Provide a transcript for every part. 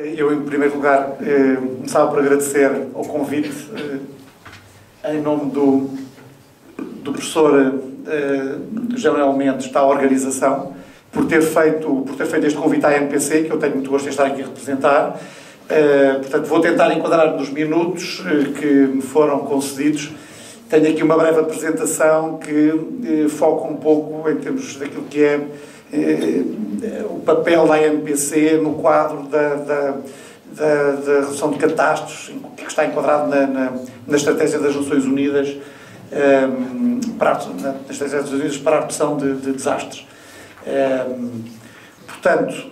Eu, em primeiro lugar, começava por agradecer ao convite, em nome do professor José Manuel Mendes, da organização, por ter feito este convite à NPC, que eu tenho muito gosto em estar aqui a representar. Portanto, vou tentar enquadrar nos minutos que me foram concedidos. Tenho aqui uma breve apresentação que foca um pouco em termos daquilo que é o papel da ANPC no quadro da redução de catástrofes, que está enquadrado na Estratégia das Nações Unidas para a redução de desastres. Portanto,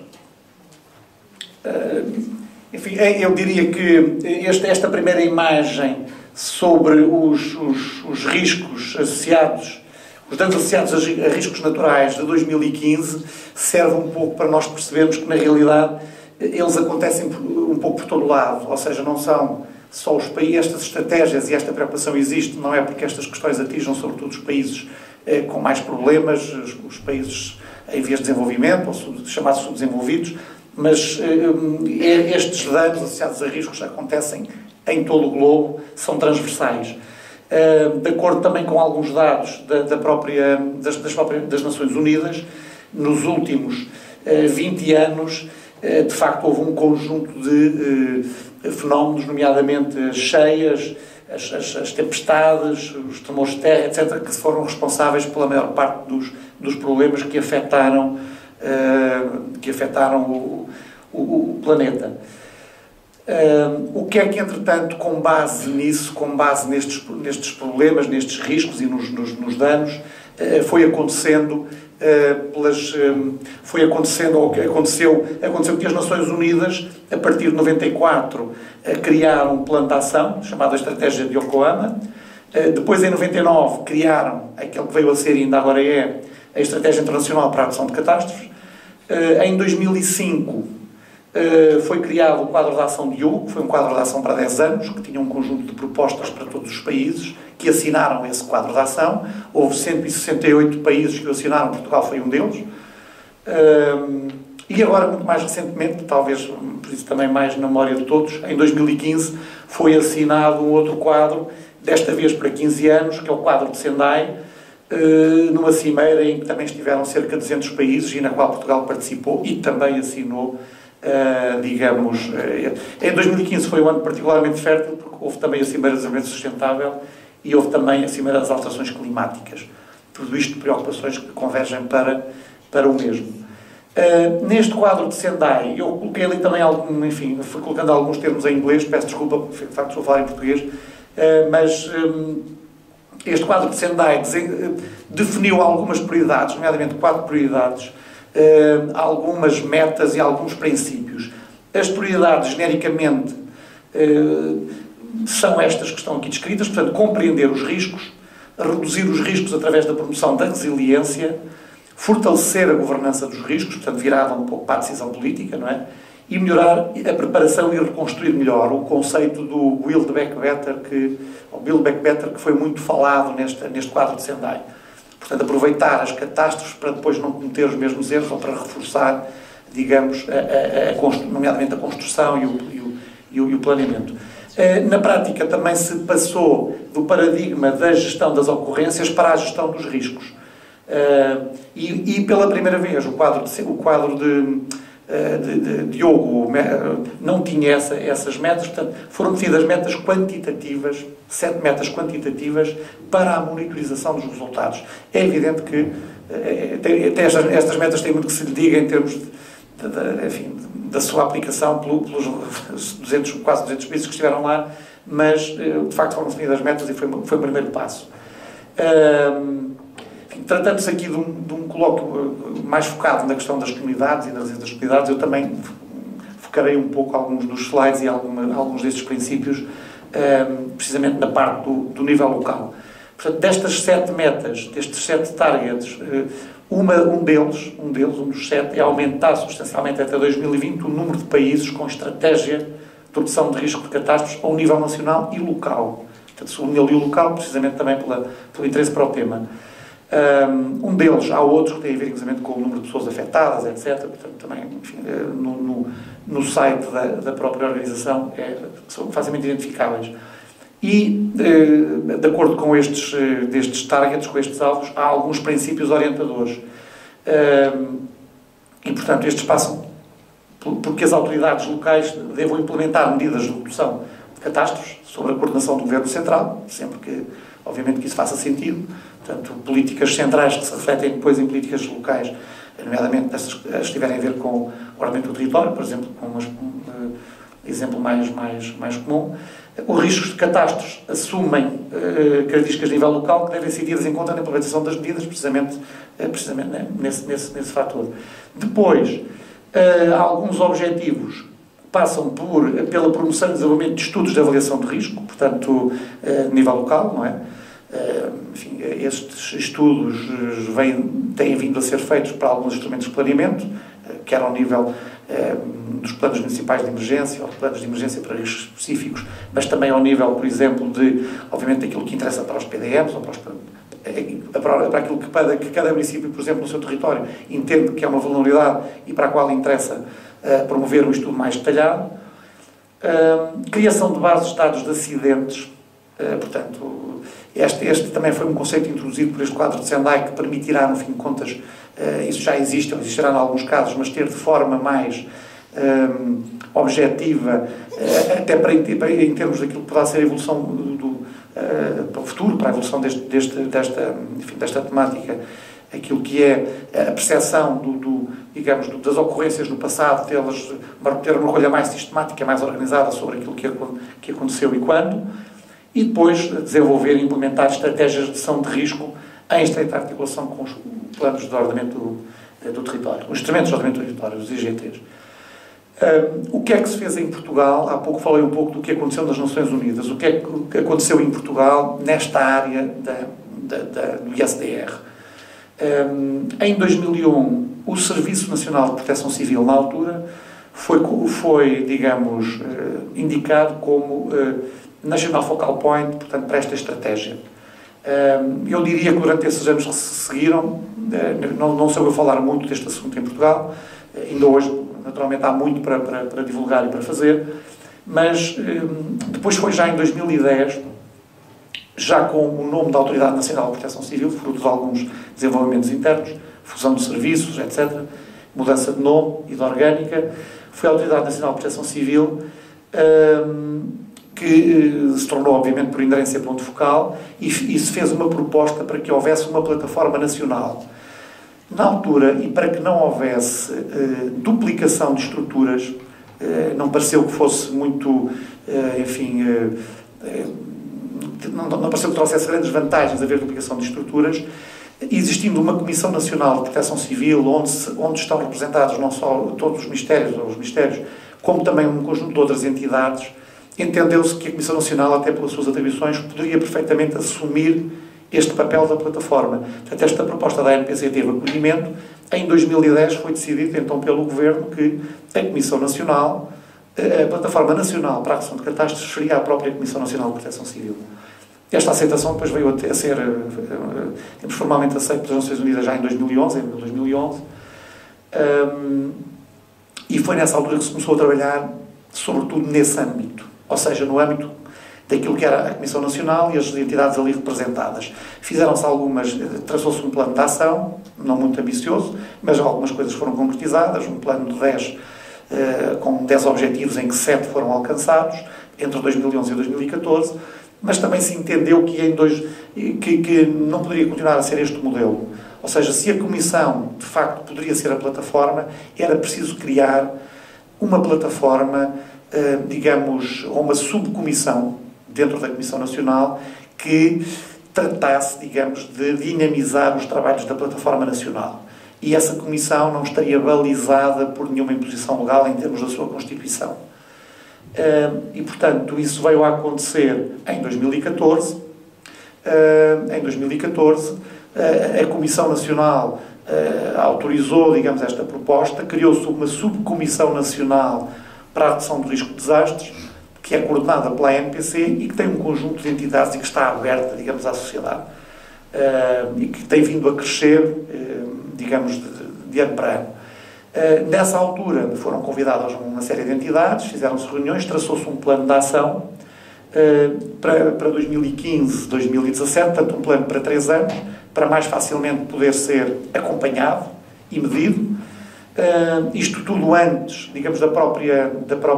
enfim, eu diria que esta primeira imagem sobre os riscos associados, os danos associados a riscos naturais de 2015, serve um pouco para nós percebermos que, na realidade, eles acontecem um pouco por todo lado, ou seja, não são só os países, estas estratégias e esta preocupação existe, não é porque estas questões atinjam sobretudo os países com mais problemas, os países em vias de desenvolvimento, ou chamados subdesenvolvidos, mas estes danos associados a riscos acontecem em todo o globo, são transversais. De acordo também com alguns dados das Nações Unidas, nos últimos 20 anos, de facto, houve um conjunto de fenómenos, nomeadamente as cheias, as tempestades, os tremores de terra, etc., que foram responsáveis pela maior parte dos problemas que afetaram o planeta. O que é que, entretanto, com base nisso, com base nestes problemas, nestes riscos e nos danos, aconteceu que as Nações Unidas, a partir de 94, criaram um plano de ação, chamado a Estratégia de Yokohama. Depois, em 99, criaram aquele que veio a ser e ainda agora é a Estratégia Internacional para a Redução de Catástrofes. Em 2005, foi criado o quadro de ação de Hyogo, que foi um quadro de ação para 10 anos, que tinha um conjunto de propostas para todos os países que assinaram esse quadro de ação. Houve 168 países que o assinaram, Portugal foi um deles. E agora, muito mais recentemente, talvez por isso também mais na memória de todos, em 2015 foi assinado um outro quadro, desta vez para 15 anos, que é o quadro de Sendai, numa cimeira em que também estiveram cerca de 200 países e na qual Portugal participou e também assinou. Em 2015 foi um ano particularmente fértil, porque houve também a Cimeira de Desenvolvimento Sustentável e houve também a Cimeira das Alterações Climáticas. Tudo isto preocupações que convergem para o mesmo. Neste quadro de Sendai, eu coloquei ali também fui colocando alguns termos em inglês, peço desculpa, porque de facto estou a falar em português, mas este quadro de Sendai definiu algumas prioridades, nomeadamente 4 prioridades, algumas metas e alguns princípios. As prioridades, genericamente, são estas que estão aqui descritas, portanto, compreender os riscos, reduzir os riscos através da promoção da resiliência, fortalecer a governança dos riscos, portanto, virada um pouco para a decisão política, não é? E melhorar a preparação e reconstruir melhor, o conceito do Build Back Better, que foi muito falado neste quadro de Sendai. Portanto, aproveitar as catástrofes para depois não cometer os mesmos erros ou para reforçar, digamos, nomeadamente a construção e o planeamento. Na prática, também se passou do paradigma da gestão das ocorrências para a gestão dos riscos. E pela primeira vez, o quadro de Hyogo não tinha essas metas, portanto, foram definidas metas quantitativas, 7 metas quantitativas para a monitorização dos resultados. É evidente que até estas metas têm muito que se lhe diga em termos da sua aplicação pelos quase 200 países que estiveram lá, mas de facto foram definidas metas e foi o primeiro passo. Tratando-se aqui de um colóquio mais focado na questão das comunidades e das comunidades, eu também focarei um pouco alguns dos slides e alguns destes princípios, precisamente na parte do nível local. Portanto, destas 7 metas, destes 7 targets, um dos 7, é aumentar substancialmente até 2020 o número de países com estratégia de redução de risco de catástrofes ao nível nacional e local. Portanto, sublinho ali o local, precisamente também pelo interesse para o tema. Um deles, há outros que têm a ver, inclusive, com o número de pessoas afetadas, etc. Portanto, também, enfim, no site da própria organização são facilmente identificáveis. E, de acordo com destes targets, com estes alvos, há alguns princípios orientadores. E, portanto, estes passam porque as autoridades locais devam implementar medidas de redução de catástrofes sobre a coordenação do Governo Central, sempre que, obviamente, que isso faça sentido. Portanto, políticas centrais que se refletem depois em políticas locais, nomeadamente essas que estiverem a ver com o ordenamento do território, por exemplo, com um exemplo mais comum. Os riscos de catástrofes assumem características de nível local que devem ser tidas em conta na implementação das medidas, precisamente nesse fator. Depois, alguns objetivos passam pela promoção e desenvolvimento de estudos de avaliação de risco, portanto, a nível local, não é? Enfim, estes estudos têm vindo a ser feitos para alguns instrumentos de planeamento, quer ao nível dos planos municipais de emergência, ou planos de emergência para riscos específicos, mas também ao nível, por exemplo, obviamente, daquilo que interessa para os PDMs, ou para aquilo que cada município, por exemplo, no seu território, entende que é uma vulnerabilidade e para a qual interessa promover um estudo mais detalhado. Criação de bases de dados de acidentes, portanto, este também foi um conceito introduzido por este quadro de Sendai que permitirá, no fim de contas, isso já existe, ou existirá em alguns casos, mas ter de forma mais objetiva, até em termos daquilo que poderá ser a evolução para o futuro, para a evolução desta temática, aquilo que é a percepção digamos, das ocorrências no passado, ter uma recolha mais sistemática, mais organizada sobre aquilo que aconteceu e quando, e depois desenvolver e implementar estratégias de gestão de risco em estreita articulação com os planos de ordenamento do território, os instrumentos de ordenamento do território, os IGTs. O que é que se fez em Portugal? Há pouco falei um pouco do que aconteceu nas Nações Unidas. O que é que aconteceu em Portugal nesta área do ISDR? Em 2001, o Serviço Nacional de Proteção Civil, na altura, foi digamos, indicado como National Focal Point, portanto, para esta estratégia. Eu diria que durante esses anos que se seguiram, não soube eu falar muito deste assunto em Portugal, ainda hoje, naturalmente, há muito para divulgar e para fazer, mas depois foi já em 2010, já com o nome da Autoridade Nacional de Proteção Civil, fruto de alguns desenvolvimentos internos, fusão de serviços, etc., mudança de nome e de orgânica, foi a Autoridade Nacional de Proteção Civil que se tornou, obviamente, por inerência ponto focal e se fez uma proposta para que houvesse uma plataforma nacional. Na altura, e para que não houvesse duplicação de estruturas, não pareceu que fosse muito, enfim, não pareceu que trouxesse grandes vantagens haver duplicação de estruturas, existindo uma Comissão Nacional de Proteção Civil, onde estão representados não só todos os ministérios, como também um conjunto de outras entidades, entendeu-se que a Comissão Nacional, até pelas suas atribuições, poderia perfeitamente assumir este papel da plataforma. Portanto, esta proposta da ANPC teve acolhimento. Em 2010 foi decidido, então, pelo Governo que a Comissão Nacional, a Plataforma Nacional para a Redução de Catástrofes, seria a própria Comissão Nacional de Proteção Civil. Esta aceitação depois veio a ser formalmente aceita pelas Nações Unidas já em 2011, e foi nessa altura que se começou a trabalhar, sobretudo nesse âmbito, ou seja, no âmbito daquilo que era a Comissão Nacional e as entidades ali representadas. Fizeram-se traçou-se um plano de ação, não muito ambicioso, mas algumas coisas foram concretizadas, um plano de 10, com 10 objetivos em que 7 foram alcançados, entre 2011 e 2014, mas também se entendeu que não poderia continuar a ser este o modelo. Ou seja, se a Comissão, de facto, poderia ser a plataforma, era preciso criar uma plataforma, digamos, ou uma subcomissão dentro da Comissão Nacional que tratasse, digamos, de dinamizar os trabalhos da Plataforma Nacional. E essa comissão não estaria balizada por nenhuma imposição legal em termos da sua Constituição. E, portanto, isso veio a acontecer em 2014. A Comissão Nacional autorizou, digamos, esta proposta, criou-se uma subcomissão nacional para a redução do risco de desastres, que é coordenada pela ANPC e que tem um conjunto de entidades e que está aberta, digamos, à sociedade. e que tem vindo a crescer, digamos, de ano para ano. Nessa altura foram convidadas uma série de entidades, fizeram-se reuniões, traçou-se um plano de ação para 2015, 2017, portanto um plano para 3 anos, para mais facilmente poder ser acompanhado e medido. Isto tudo antes, digamos, da própria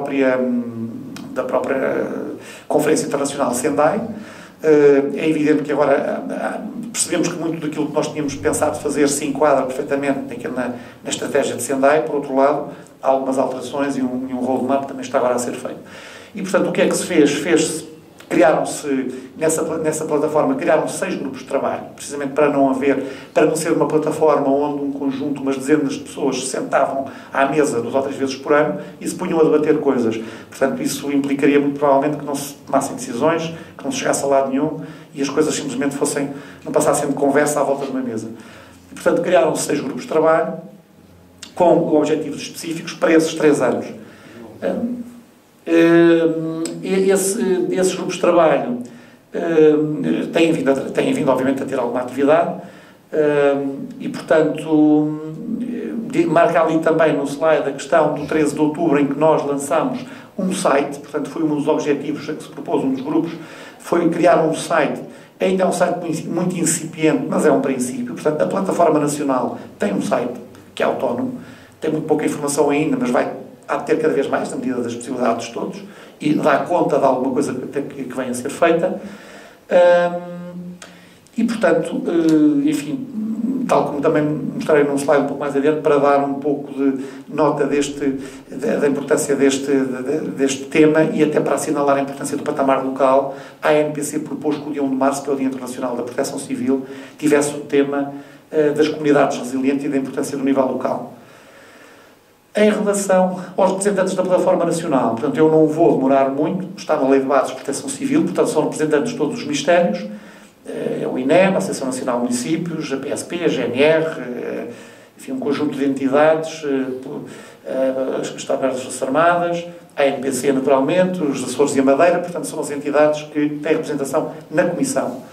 Conferência Internacional Sendai. É evidente que agora percebemos que muito daquilo que nós tínhamos pensado fazer se enquadra perfeitamente na estratégia de Sendai. Por outro lado, há algumas alterações e um roadmap também está agora a ser feito. E, portanto, o que é que se fez? Criaram-se, nessa plataforma, criaram-se 6 grupos de trabalho, precisamente para não ser uma plataforma onde um conjunto, umas dezenas de pessoas se sentavam à mesa 2 ou 3 vezes por ano e se punham a debater coisas. Portanto, isso implicaria muito provavelmente que não se tomassem decisões, que não se chegasse a lado nenhum e as coisas simplesmente não passassem de conversa à volta de uma mesa. E, portanto, criaram-se 6 grupos de trabalho com objetivos específicos para esses 3 anos. Esses grupos de trabalho têm vindo, obviamente, a ter alguma atividade e, portanto, marca ali também no slide a questão do 13 de outubro, em que nós lançamos um site. Portanto, foi um dos objetivos a que se propôs um dos grupos, foi criar um site. Ainda é um site muito incipiente, mas é um princípio. Portanto, a Plataforma Nacional tem um site que é autónomo, tem muito pouca informação ainda, mas há de ter cada vez mais, na medida das possibilidades de todos, e dá conta de alguma coisa que venha a ser feita. E, portanto, enfim, tal como também mostrarei num slide um pouco mais adiante, para dar um pouco de nota da importância deste tema e até para assinalar a importância do patamar local, a ANPC propôs que o dia 1 de março, que é o Dia Internacional da Proteção Civil, tivesse o tema das comunidades resilientes e da importância do nível local. Em relação aos representantes da Plataforma Nacional, portanto, eu não vou demorar muito, está na Lei de Bases de Proteção Civil, portanto, são representantes de todos os ministérios, o INEM, a Associação Nacional de Municípios, a PSP, a GNR, enfim, um conjunto de entidades, as Forças Armadas, a ANPC, naturalmente, os Açores e a Madeira, portanto, são as entidades que têm representação na Comissão.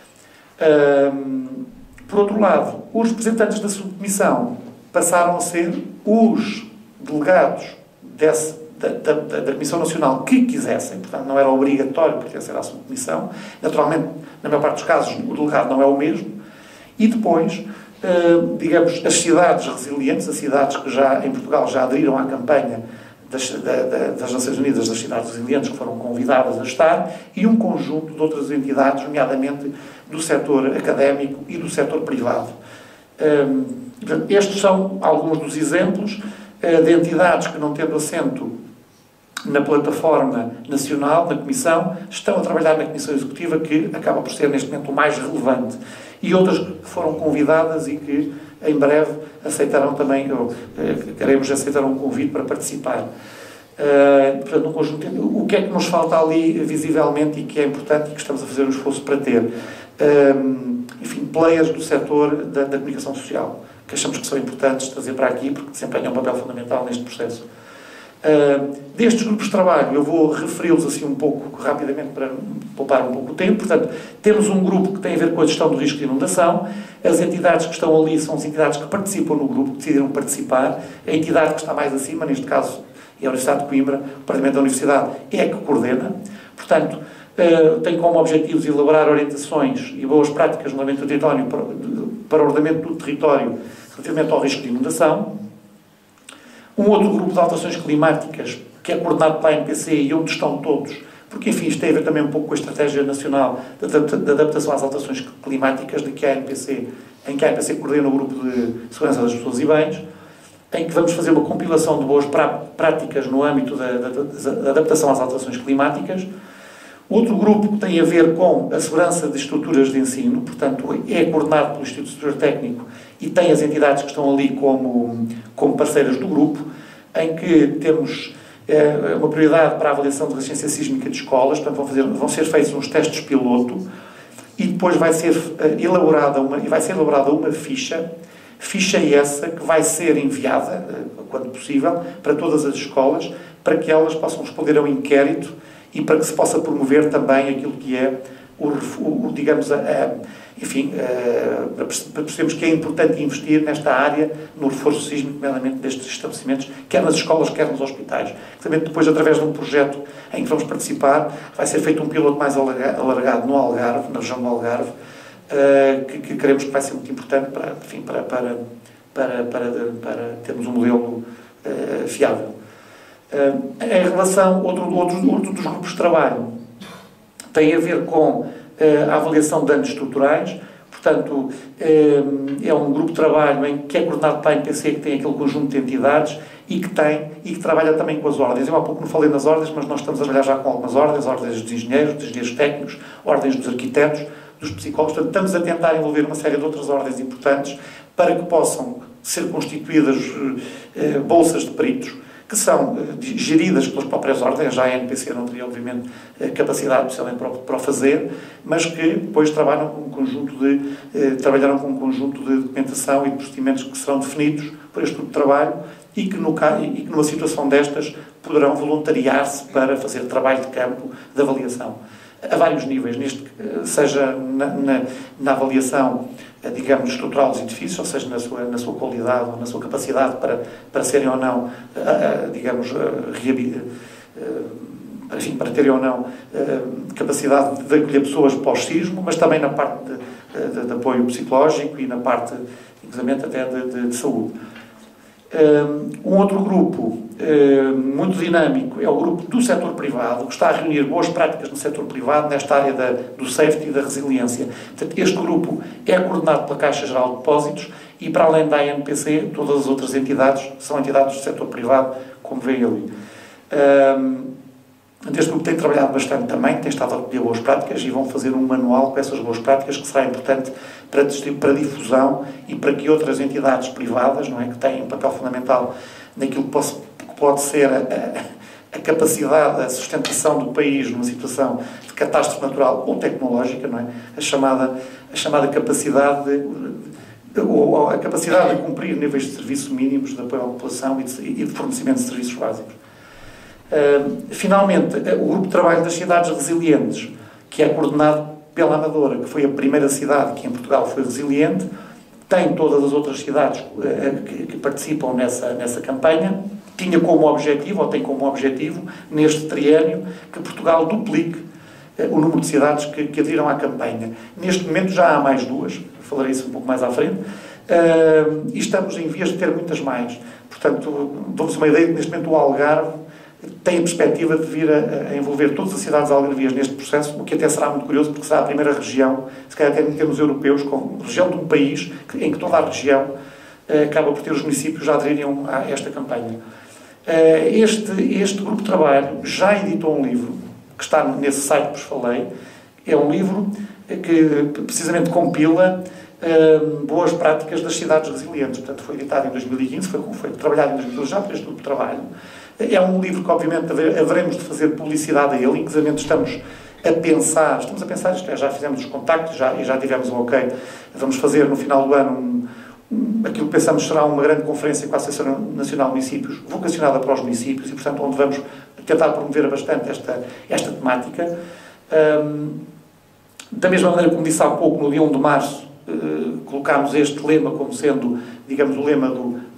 Por outro lado, os representantes da subcomissão passaram a ser os delegados da Comissão Nacional que quisessem, portanto não era obrigatório pertencer à subcomissão. Naturalmente, na maior parte dos casos, o delegado não é o mesmo. E depois, digamos, as cidades resilientes, as cidades que já em Portugal já aderiram à campanha das Nações Unidas das cidades resilientes, que foram convidadas a estar, e um conjunto de outras entidades, nomeadamente do setor académico e do setor privado. Estes são alguns dos exemplos de entidades que, não tendo assento na plataforma nacional, na Comissão, estão a trabalhar na Comissão Executiva, que acaba por ser, neste momento, o mais relevante. E outras que foram convidadas e que, em breve, aceitarão também, aceitarão um convite para participar. Portanto, um conjunto, o que é que nos falta ali, visivelmente, e que é importante e que estamos a fazer um esforço para ter? Enfim, players do setor da comunicação social, que achamos que são importantes trazer para aqui, porque desempenham um papel fundamental neste processo. Destes grupos de trabalho, eu vou referi-los assim um pouco rapidamente para poupar um pouco o tempo. Portanto, temos um grupo que tem a ver com a gestão do risco de inundação. As entidades que estão ali são as entidades que participam no grupo, que decidiram participar. A entidade que está mais acima, neste caso, é a Universidade de Coimbra, o Departamento da Universidade é a que coordena. Portanto, tem como objetivos elaborar orientações e boas práticas no ordenamento do território para o ordenamento do território relativamente ao risco de inundação. Um outro grupo de alterações climáticas, que é coordenado pela ANPC e onde estão todos, porque, enfim, isto tem a ver também um pouco com a Estratégia Nacional de Adaptação às Alterações Climáticas, em que a ANPC coordena o Grupo de Segurança das Pessoas e Bens, em que vamos fazer uma compilação de boas práticas no âmbito da adaptação às alterações climáticas. Outro grupo que tem a ver com a segurança de estruturas de ensino, portanto, é coordenado pelo Instituto Superior Técnico e tem as entidades que estão ali como parceiras do grupo, em que temos uma prioridade para a avaliação de resistência sísmica de escolas. Portanto, vão ser feitos uns testes piloto e depois vai ser elaborada uma ficha essa que vai ser enviada, quando possível, para todas as escolas, para que elas possam responder ao inquérito e para que se possa promover também aquilo que é, digamos, enfim, percebemos que é importante investir nesta área, no reforço sísmico, nomeadamente destes estabelecimentos, quer nas escolas, quer nos hospitais. Também depois, através de um projeto em que vamos participar, vai ser feito um piloto mais alargado no Algarve, na região do Algarve, que queremos que vai ser muito importante para, enfim, para termos um modelo fiável. Em relação, outro dos grupos de trabalho tem a ver com a avaliação de danos estruturais. Portanto, é um grupo de trabalho que é coordenado pela ANPC, que tem aquele conjunto de entidades e que trabalha também com as ordens. Eu há pouco não falei nas ordens, mas nós estamos a trabalhar já com algumas ordens dos engenheiros técnicos, ordens dos arquitetos, dos psicólogos. Portanto, estamos a tentar envolver uma série de outras ordens importantes para que possam ser constituídas bolsas de peritos, que são geridas pelas próprias ordens. Já a ANPC não teria, obviamente, capacidade para o fazer, mas que depois trabalharam com um conjunto de documentação e de procedimentos que serão definidos por este grupo de trabalho e que numa situação destas poderão voluntariar-se para fazer trabalho de campo de avaliação a vários níveis, seja na avaliação, digamos, estrutural dos edifícios, ou seja, na sua qualidade ou na sua capacidade para serem ou não, digamos, enfim, para terem ou não capacidade de acolher pessoas pós-sismo, mas também na parte de apoio psicológico e na parte, inclusive, até de saúde. Um outro grupo muito dinâmico é o grupo do setor privado, que está a reunir boas práticas no setor privado nesta área do safety e da resiliência. Portanto, este grupo é coordenado pela Caixa Geral de Depósitos e, para além da ANPC, todas as outras entidades são entidades do setor privado, como veem ali. Este grupo tem trabalhado bastante também, tem estado a recolher boas práticas e vão fazer um manual com essas boas práticas que será importante para difusão e para que outras entidades privadas, não é, que têm um papel fundamental naquilo que pode ser a capacidade, a sustentação do país numa situação de catástrofe natural ou tecnológica, não é? A chamada capacidade a capacidade de cumprir níveis de serviço mínimos de apoio à população e de fornecimento de serviços básicos. Finalmente, o grupo de trabalho das cidades resilientes, que é coordenado pela Amadora, que foi a primeira cidade que em Portugal foi resiliente, tem todas as outras cidades que participam nessa campanha, tinha como objetivo, ou tem como objetivo, neste triênio, que Portugal duplique o número de cidades que aderiram à campanha. Neste momento já há mais duas, falarei isso um pouco mais à frente, e estamos em vias de ter muitas mais. Portanto, dou-vos uma ideia que neste momento o Algarve tem a perspectiva de vir a envolver todas as cidades algarvias neste processo, o que até será muito curioso, porque será a primeira região, se calhar até em termos europeus, como região de um país em que toda a região acaba por ter os municípios já aderirem a esta campanha. Este grupo de trabalho já editou um livro, que está nesse site que vos falei. É um livro que precisamente compila boas práticas das cidades resilientes. Portanto, foi editado em 2015, foi trabalhado em 2015 já por este grupo de trabalho. É um livro que, obviamente, haveremos de fazer publicidade a ele, inclusive estamos a pensar, isto é, já fizemos os contactos e já tivemos um ok. Vamos fazer no final do ano aquilo que pensamos será uma grande conferência com a Associação Nacional de Municípios, vocacionada para os municípios e, portanto, onde vamos tentar promover bastante esta temática. Da mesma maneira, como disse há pouco, no dia 1 de março, colocámos este lema como sendo, digamos, o lema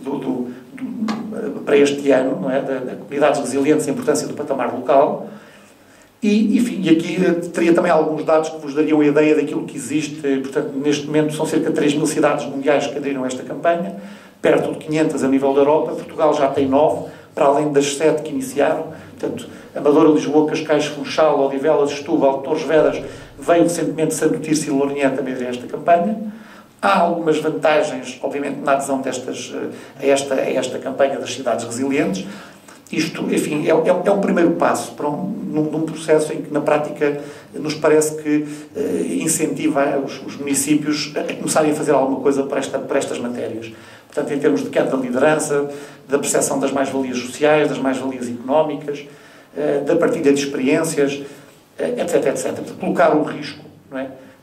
para este ano, não é? Da comunidades resilientes e a importância do patamar local. Enfim, e aqui teria também alguns dados que vos dariam a ideia daquilo que existe. Portanto, neste momento são cerca de 3.000 cidades mundiais que aderiram a esta campanha, perto de 500 a nível da Europa. Portugal já tem 9, para além das 7 que iniciaram. Portanto, Amadora, Lisboa, Cascais, Funchal, Odivelas, Setúbal, Torres Vedras, veio recentemente Santo Tirso e Lourinhã também a esta campanha. Há algumas vantagens, obviamente, na adesão a esta campanha das cidades resilientes. Isto, enfim, é um primeiro passo para num processo em que, na prática, nos parece que incentiva os municípios a começarem a fazer alguma coisa para estas matérias. Portanto, em termos de queda da liderança, da percepção das mais-valias sociais, das mais-valias económicas, da partilha de experiências, etc, etc. Portanto, colocar o risco, não é?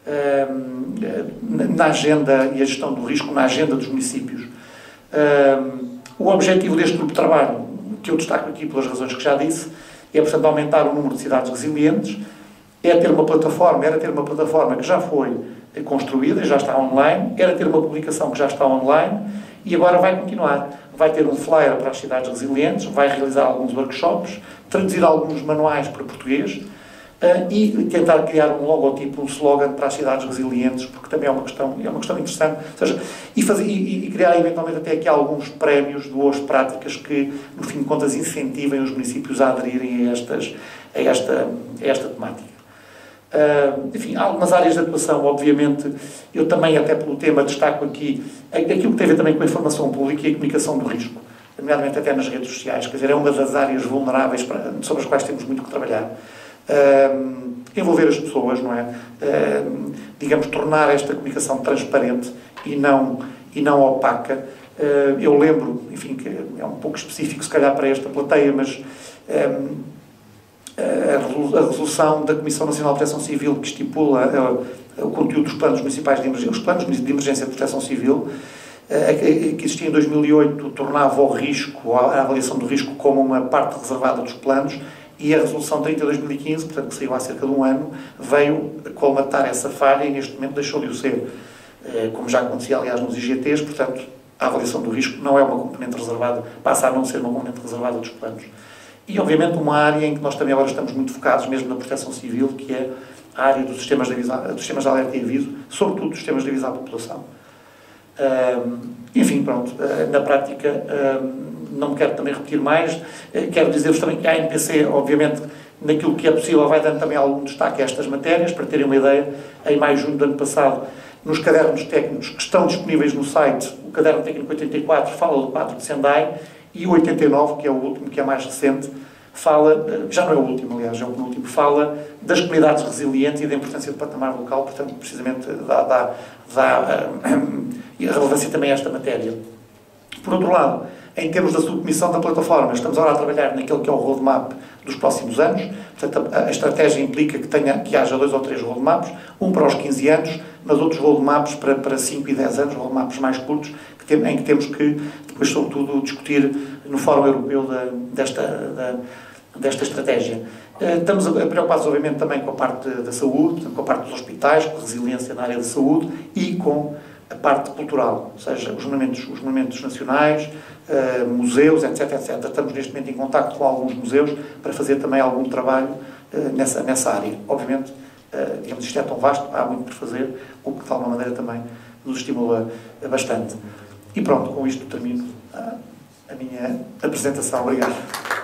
Na agenda e a gestão do risco na agenda dos municípios. O objetivo deste grupo de trabalho, que eu destaco aqui pelas razões que já disse, é, portanto, aumentar o número de cidades resilientes, era ter uma plataforma que já foi construída, já está online, era ter uma publicação que já está online e agora vai continuar. Vai ter um flyer para as cidades resilientes, vai realizar alguns workshops, traduzir alguns manuais para português e tentar criar um logotipo, um slogan para as cidades resilientes, porque também é uma questão interessante. Ou seja, e criar eventualmente até aqui alguns prémios de boas práticas que, no fim de contas, incentivem os municípios a aderirem a esta temática. Enfim, há algumas áreas de atuação, obviamente, eu também, até pelo tema, destaco aqui aquilo que tem a ver também com a informação pública e a comunicação do risco, nomeadamente até nas redes sociais, quer dizer, é uma das áreas vulneráveis sobre as quais temos muito que trabalhar. Envolver as pessoas, não é? Digamos, tornar esta comunicação transparente e não opaca. Eu lembro, enfim, que é um pouco específico se calhar para esta plateia, mas a resolução da Comissão Nacional de Proteção Civil que estipula o conteúdo dos planos municipais de emergência, os planos de emergência de proteção civil, que existia em 2008, tornava o risco, a avaliação do risco como uma parte reservada dos planos, e a resolução 30 de 2015, portanto, que saiu há cerca de um ano, veio colmatar essa falha e neste momento deixou de o ser, como já acontecia, aliás, nos IGTs, portanto, a avaliação do risco não é uma componente reservada, passa a não ser uma componente reservada dos planos. E, obviamente, uma área em que nós também agora estamos muito focados, mesmo na proteção civil, que é a área dos sistemas de alerta e aviso, sobretudo dos sistemas de aviso à população. Enfim, pronto, na prática, não me quero também repetir mais, quero dizer-vos também que a ANPC, obviamente, naquilo que é possível, vai dando também algum destaque a estas matérias, para terem uma ideia, em maio e junho do ano passado, nos cadernos técnicos que estão disponíveis no site, o caderno técnico 84 fala do quadro de Sendai, e o 89, que é o último, que é mais recente, fala, já não é o último, aliás, é o penúltimo, fala das comunidades resilientes e da importância do patamar local, portanto, precisamente dá relevância também a esta matéria. Por outro lado, em termos da submissão da plataforma, estamos agora a trabalhar naquele que é o roadmap dos próximos anos, portanto, a estratégia implica que haja 2 ou 3 roadmaps, um para os 15 anos, mas outros roadmaps para 5 e 10 anos, roadmaps mais curtos, em que temos que, depois, sobretudo, discutir no Fórum Europeu desta estratégia. Estamos preocupados, obviamente, também com a parte da saúde, com a parte dos hospitais, com a resiliência na área da saúde e com a parte cultural, ou seja, os monumentos nacionais, museus, etc, etc. Estamos, neste momento, em contacto com alguns museus para fazer também algum trabalho nessa área. Obviamente, digamos, isto é tão vasto, há muito por fazer, o que, de alguma maneira, também nos estimula bastante. E pronto, com isto termino a minha apresentação. Obrigado.